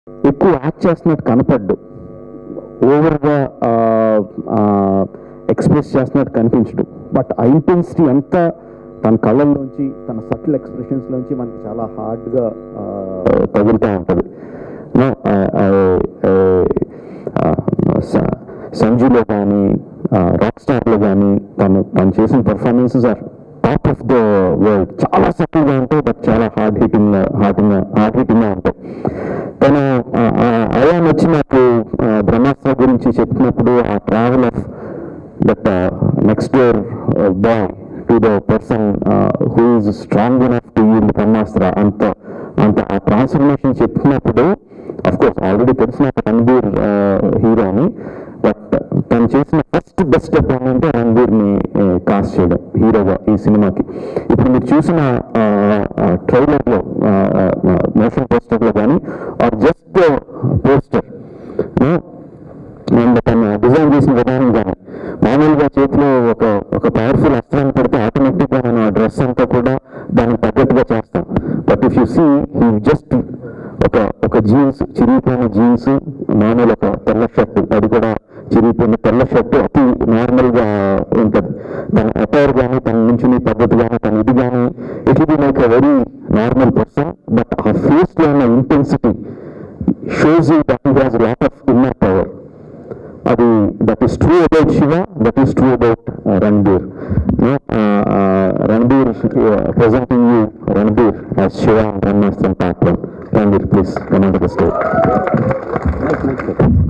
ఎక్కువ యాక్ట్ చేస్తున్నట్టు కనపడ్డు, ఓవర్గా ఎక్స్ప్రెస్ చేస్తున్నట్టు కనిపించడు. బట్ ఆ ఇంటెన్సిటీ అంతా తన కళ్ళల్లోంచి, తన సటిల్ ఎక్స్ప్రెషన్స్లోంచి మనకి చాలా హార్డ్గా తగులుతూ ఉంటుంది. సంజులో కానీ, రాక్ స్టార్లో కానీ తను చేసిన performances are top of the world. చాలా సటిల్గా ఉంటాయి, బట్ చాలా హార్డ్ హిట్టింగ్గా ఉంటాయి. తను అయాన్ వచ్చి నాకు బ్రహ్మాస్త్ర గురించి చెప్పినప్పుడు ఆ travel of that next door boy to the person who is strong enough to wield Brahmastra, అంత ఆ ట్రాన్స్ఫర్మేషన్ చెప్పినప్పుడు అఫ్కోర్స్ ఆల్రెడీ తెలిసిన రణబీర్ హీరో అని, బట్ తను చేసిన ఫస్ట్ బెస్ట్ స్టెప్ ఏంటంటే రణబీర్ని కాస్ట్ చేయడం హీరోగా ఈ సినిమాకి. ఇప్పుడు మీరు చూసిన ట్రైలర్లో, మోషన్ పోస్టర్లో కానీ ఆర్ జస్ట్ పోస్టర్ అండ్ తను డిజైన్ చేసిన విధానం కానీ, మామూలుగా చేతిలో ఒక పవర్ఫుల్ అస్త్రాన్ని పెడితే ఆటోమేటిక్గా మనం ఆ డ్రెస్ అంతా కూడా దానికి తగ్గట్టుగా చేస్తాం. But if you see he just ఒక జీన్స్, చిరిగిపోయిన జీన్స్, మామూలు ఒక తెల్ల షర్టు, అది కూడా చిరిగిపోయిన తెల్ల షర్టు అతి నార్మల్గా ఉంటుంది. తన అటైర్ కానీ, తన నుంచుని పద్ధతి కానీ, తన ఇది కానీ, it will be like a very normal person. But ఆ ఫేస్లో ఉన్న intensity shows you that he has lot of inner power. అది that is true about Shiva, that is true about Ranbir. Ranbir presenting you Ranbir as Shiva and Brahmastra Part 1. Ranbir, please come onto the stage. Nice.